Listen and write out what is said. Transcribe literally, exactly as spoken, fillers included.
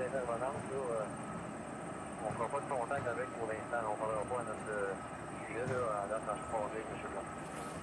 intervenante, là, euh, on ne fera pas de contact avec pour l'instant. On ne parlera pas à notre euh, gars, là, à date, en croisé avec M. Blanc.